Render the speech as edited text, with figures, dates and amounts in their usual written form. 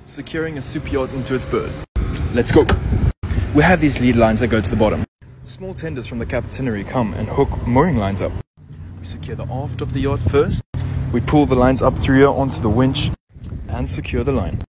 securing a superyacht into its berth. Let's go! We have these lead lines that go to the bottom. Small tenders from the captaincy come and hook mooring lines up. We secure the aft of the yacht first. We pull the lines up through here onto the winch and secure the line.